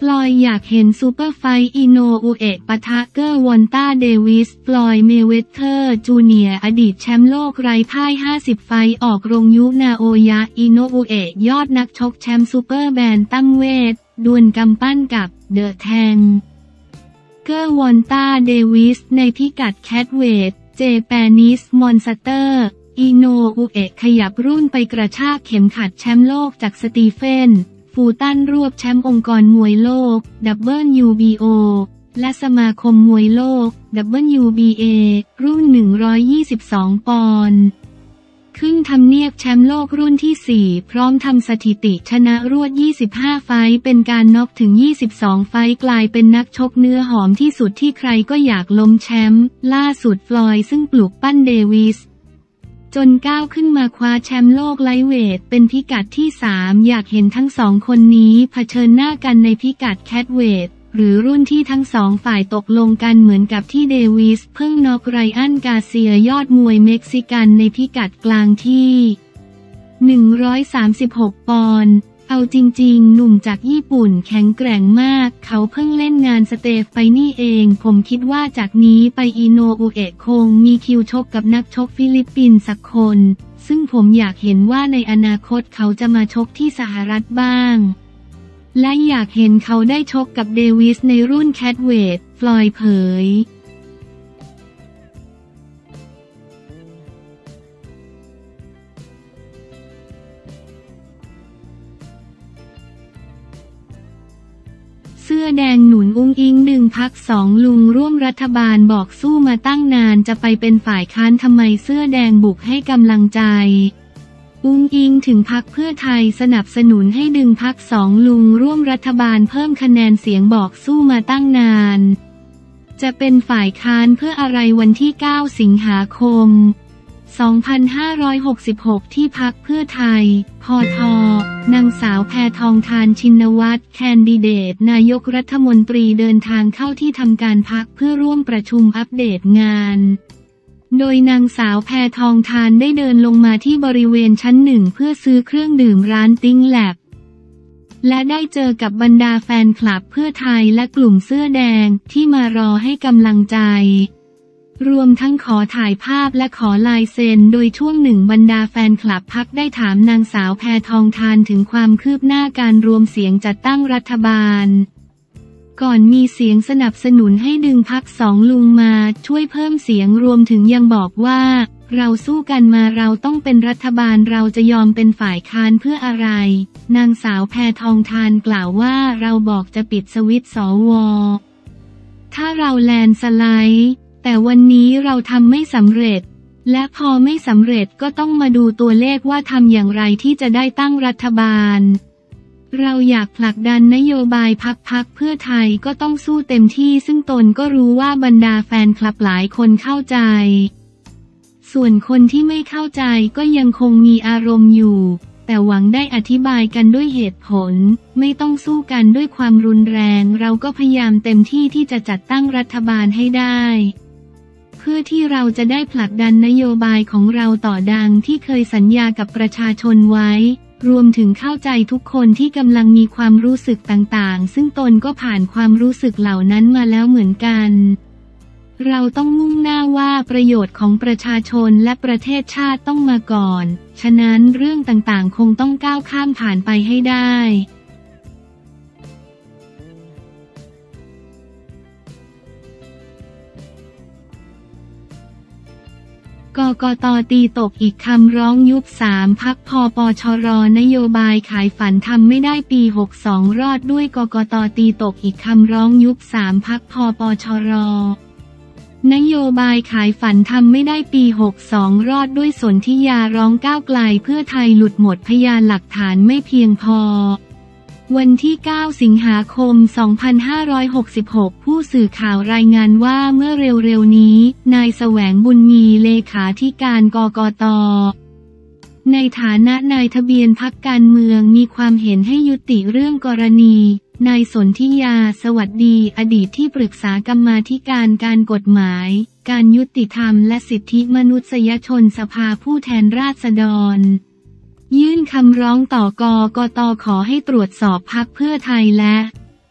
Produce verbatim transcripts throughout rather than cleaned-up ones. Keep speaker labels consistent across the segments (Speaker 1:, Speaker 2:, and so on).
Speaker 1: ฟลอยด์อยากเห็นซูเปอร์ไฟท์อิโนอุเอะปะทะเกอร์วอนต้าเดวิสฟลอยด์เมเวเธอร์จูเนียร์อดีตแชมป์โลกไร้พ่ายห้าสิบไฟท์ออกโรงยุนาโอยะอิโนอุเอะยอดนักชกแชมป์ซูเปอร์แบนตัมเวทดวลกำปั้นกับเดอะแทงเกอร์วอนต้าเดวิสในพิกัดแคทเวทเจแปนิสมอนสเตอร์อิโนอุเอะขยับรุ่นไปกระชากเข็มขัดแชมป์โลกจากสตีเฟนฟูตันรวบแชมป์องค์กรมวยโลก ดับเบิลยู บี โอ และสมาคมมวยโลก ดับเบิลยู บี เอ รุ่นหนึ่งร้อยยี่สิบสองปอนด์ขึ้นทำเนียบแชมป์โลกรุ่นที่สี่พร้อมทำสถิติชนะรวดยี่สิบห้าไฟท์เป็นการน็อกถึงยี่สิบสองไฟท์กลายเป็นนักชกเนื้อหอมที่สุดที่ใครก็อยากล้มแชมป์ล่าสุดฟลอยด์ซึ่งปลุกปั้นเดวิสจนก้าวขึ้นมาคว้าแชมป์โลกไลท์เวทเป็นพิกัดที่สามอยากเห็นทั้งสองคนนี้เผชิญหน้ากันในพิกัดแคทเวทหรือรุ่นที่ทั้งสองฝ่ายตกลงกันเหมือนกับที่เดวิสเพิ่งน็อกไรอันกาเซียยอดมวยเม็กซิกันในพิกัดกลางที่หนึ่งร้อยสามสิบหกปอนด์เอาจริงๆหนุ่มจากญี่ปุ่นแข็งแกร่งมากเขาเพิ่งเล่นงานสเตฟไปนี่เองผมคิดว่าจากนี้ไปอิโนอุเอะคงมีคิวชกกับนักชกฟิลิปปินส์สักคนซึ่งผมอยากเห็นว่าในอนาคตเขาจะมาชกที่สหรัฐบ้างและอยากเห็นเขาได้ชกกับเดวิสในรุ่นแคทเวทฟลอยด์เผยเสื้อแดงหนุนอุ้งอิงดึงพักสองลุงร่วมรัฐบาลบอกสู้มาตั้งนานจะไปเป็นฝ่ายค้านทำไมเสื้อแดงบุกให้กำลังใจอุ้งอิงถึงพรรคเพื่อไทยสนับสนุนให้ดึงพรรคสองลุงร่วมรัฐบาลเพิ่มคะแนนเสียงบอกสู้มาตั้งนานจะเป็นฝ่ายค้านเพื่ออะไรวันที่เก้าสิงหาคมสองพันห้าร้อยหกสิบหกที่พรรคเพื่อไทยพทนางสาวแพทองธารชินวัตรแคนดิเดตนายกรัฐมนตรีเดินทางเข้าที่ทำการพรรคเพื่อร่วมประชุมอัปเดตงานโดยนางสาวแพทองธารได้เดินลงมาที่บริเวณชั้นหนึ่งเพื่อซื้อเครื่องดื่มร้านติ้งแลบและได้เจอกับบรรดาแฟนคลับเพื่อไทยและกลุ่มเสื้อแดงที่มารอให้กำลังใจรวมทั้งขอถ่ายภาพและขอลายเซ็นโดยช่วงหนึ่งบรรดาแฟนคลับพรรคได้ถามนางสาวแพทองธารถึงความคืบหน้าการรวมเสียงจัดตั้งรัฐบาลก่อนมีเสียงสนับสนุนให้ดึงพรรคสองลุงมาช่วยเพิ่มเสียงรวมถึงยังบอกว่าเราสู้กันมาเราต้องเป็นรัฐบาลเราจะยอมเป็นฝ่ายค้านเพื่ออะไรนางสาวแพทองธารกล่าวว่าเราบอกจะปิดสวิตช์สว.ถ้าเราแลนด์สไลด์แต่วันนี้เราทำไม่สำเร็จและพอไม่สำเร็จก็ต้องมาดูตัวเลขว่าทำอย่างไรที่จะได้ตั้งรัฐบาลเราอยากผลักดันนโยบายพรรคพรรคเพื่อไทยก็ต้องสู้เต็มที่ซึ่งตนก็รู้ว่าบรรดาแฟนคลับหลายคนเข้าใจส่วนคนที่ไม่เข้าใจก็ยังคงมีอารมณ์อยู่แต่หวังได้อธิบายกันด้วยเหตุผลไม่ต้องสู้กันด้วยความรุนแรงเราก็พยายามเต็มที่ที่จะจัดตั้งรัฐบาลให้ได้เพื่อที่เราจะได้ผลักดันนโยบายของเราต่อดังที่เคยสัญญากับประชาชนไว้รวมถึงเข้าใจทุกคนที่กำลังมีความรู้สึกต่างๆซึ่งตนก็ผ่านความรู้สึกเหล่านั้นมาแล้วเหมือนกันเราต้องมุ่งหน้าว่าประโยชน์ของประชาชนและประเทศชาติต้องมาก่อนฉะนั้นเรื่องต่างๆคงต้องก้าวข้ามผ่านไปให้ได้กกต.ตีตกอีกคำร้องยุบสามพรรคพปชร.นโยบายขายฝันทำไม่ได้ปีหกสองรอดด้วยกกต.ตีตกอีกคำร้องยุบสามพรรคพปชร.นโยบายขายฝันทำไม่ได้ปีหกสองรอดด้วยสนธิยาร้องก้าวไกลเพื่อไทยหลุดหมดพยานหลักฐานไม่เพียงพอวันที่เก้าสิงหาคมสองพันห้าร้อยหกสิบหกผู้สื่อข่าวรายงานว่าเมื่อเร็วๆนี้นายแสวงบุญมีเลขาธิการกกต.ในฐานะนายทะเบียนพรรคการเมืองมีความเห็นให้ยุติเรื่องกรณีนายสนธิยาสวัสดีอดีตที่ปรึกษากรรมาธิการการกฎหมายการยุติธรรมและสิทธิมนุษยชนสภาผู้แทนราษฎรยื่นคำร้องต่อกกต.ขอให้ตรวจสอบพรรคเพื่อไทยและ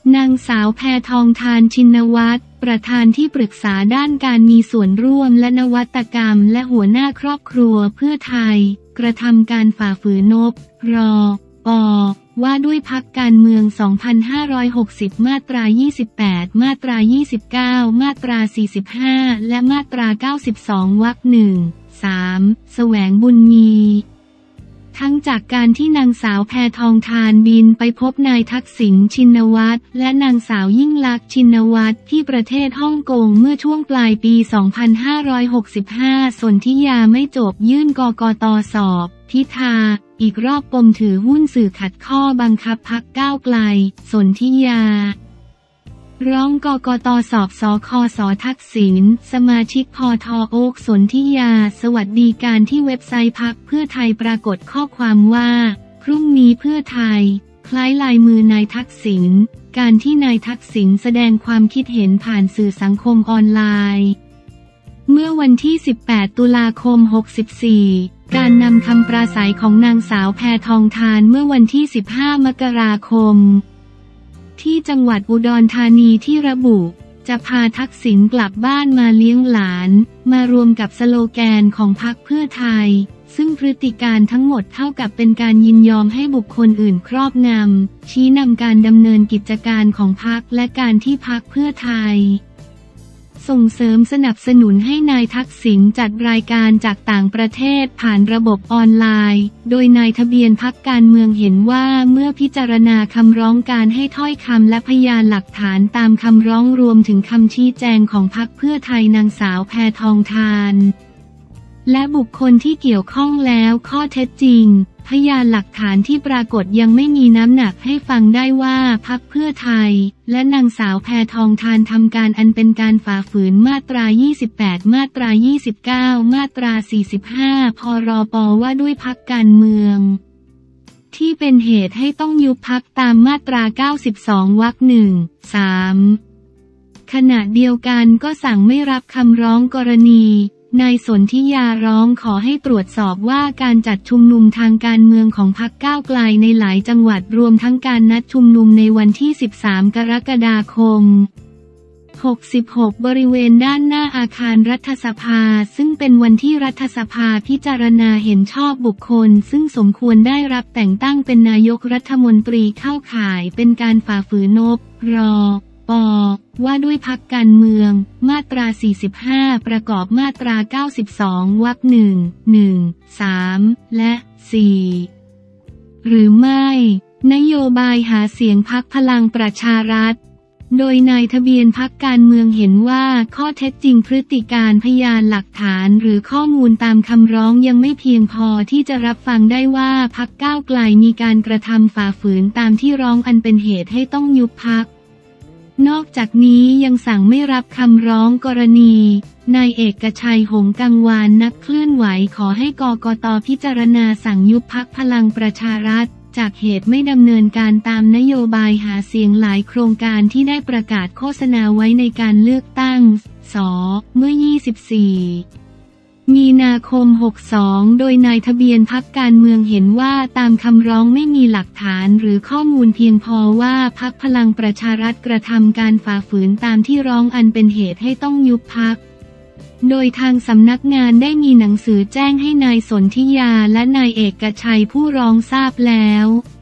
Speaker 1: นางสาวแพทองธารชินวัตรประธานที่ปรึกษาด้านการมีส่วนร่วมและนวัตกรรมและหัวหน้าครอบครัวเพื่อไทยกระทำการฝ่าฝืนนป รป ว่าด้วยพรรคการเมือง สองพันห้าร้อยหกสิบ มาตรา ยี่สิบแปด มาตรา ยี่สิบเก้า มาตรา สี่สิบห้า และมาตรา เก้าสิบสอง วรรคหนึ่ง สาม แสวงบุญมีทั้งจากการที่นางสาวแพทองธารบินไปพบนายทักษิณชินวัตรและนางสาวยิ่งลักษณ์ชินวัตรที่ประเทศฮ่องกงเมื่อช่วงปลายปี สองพันห้าร้อยหกสิบห้า สนธิยาไม่จบยื่นกกต.สอบพิธาอีกรอบปมถือหุ้นสื่อขัดข้อบังคับพรรคก้าวไกลสนธิยาร้องกกต.สอบสคส.ทักษิณสมาชิกพท.โอ๊คสนธิยาสวัสดีการที่เว็บไซต์พรรคเพื่อไทยปรากฏข้อความว่าพรุ่งนี้เพื่อไทยคล้ายลายมือนายทักษิณการที่นายทักษิณแสดงความคิดเห็นผ่านสื่อสังคมออนไลน์เมื่อวันที่ สิบแปด ตุลาคม หกสิบสี่ การนำคำปราศรัยของนางสาวแพทองธารเมื่อวันที่ สิบห้า มกราคมที่จังหวัดอุดรธานีที่ระบุจะพาทักษิณกลับบ้านมาเลี้ยงหลานมารวมกับสโลแกนของพรรคเพื่อไทยซึ่งพฤติการทั้งหมดเท่ากับเป็นการยินยอมให้บุคคลอื่นครอบงำชี้นำการดำเนินกิจการของพรรคและการที่พรรคเพื่อไทยส่งเสริมสนับสนุนให้นายทักษิณจัดรายการจากต่างประเทศผ่านระบบออนไลน์โดยนายทะเบียนพรรคการเมืองเห็นว่าเมื่อพิจารณาคำร้องการให้ถ้อยคำและพยานหลักฐานตามคำร้องรวมถึงคำชี้แจงของพรรคเพื่อไทยนางสาวแพทองธารและบุคคลที่เกี่ยวข้องแล้วข้อเท็จจริงพยานหลักฐานที่ปรากฏยังไม่มีน้ำหนักให้ฟังได้ว่าพรรคเพื่อไทยและนางสาวแพทองธารทำการอันเป็นการฝ่าฝืนมาตรา ยี่สิบแปด มาตรา ยี่สิบเก้า มาตรา สี่สิบห้า พรป.ว่าด้วยพรรคการเมืองที่เป็นเหตุให้ต้องยุบพรรคตามมาตรา เก้าสิบสอง วรรคหนึ่ง สาม ขณะเดียวกันก็สั่งไม่รับคำร้องกรณีนายสนธิยาร้องขอให้ตรวจสอบว่าการจัดชุมนุมทางการเมืองของพรรคก้าวไกลในหลายจังหวัดรวมทั้งการนัดชุมนุมในวันที่ สิบสาม กรกฎาคม หกสิบหก บริเวณด้านหน้าอาคารรัฐสภาซึ่งเป็นวันที่รัฐสภาพิจารณาเห็นชอบบุคคลซึ่งสมควรได้รับแต่งตั้งเป็นนายกรัฐมนตรีเข้าข่ายเป็นการฝ่าฝืนนป รป.ว่าด้วยพรรคการเมืองมาตรา สี่สิบห้า ประกอบมาตรา เก้าสิบสอง วรรคหนึ่ง หนึ่ง สาม และ สี่ หรือไม่นโยบายหาเสียงพรรคพลังประชารัฐโดยนายทะเบียนพรรคการเมืองเห็นว่าข้อเท็จจริงพฤติการพยานหลักฐานหรือข้อมูลตามคำร้องยังไม่เพียงพอที่จะรับฟังได้ว่าพรรคก้าวไกลมีการกระทำฝ่าฝืนตามที่ร้องอันเป็นเหตุให้ต้องยุบพรรคนอกจากนี้ยังสั่งไม่รับคำร้องกรณีนายเอกชัยหงส์กังวานนักเคลื่อนไหวขอให้กกต.พิจารณาสั่งยุบพรรคพลังประชารัฐจากเหตุไม่ดำเนินการตามนโยบายหาเสียงหลายโครงการที่ได้ประกาศโฆษณาไว้ในการเลือกตั้งส.เมื่อ ยี่สิบสี่ มีนาคม หกสิบสอง โดยนายทะเบียนพรรคการเมืองเห็นว่าตามคำร้องไม่มีหลักฐานหรือข้อมูลเพียงพอว่าพรรคพลังประชารัฐกระทำการฝ่าฝืนตามที่ร้องอันเป็นเหตุให้ต้องยุบพรรคโดยทางสำนักงานได้มีหนังสือแจ้งให้นายสนธิยาและนายเอกชัยผู้ร้องทราบแล้ว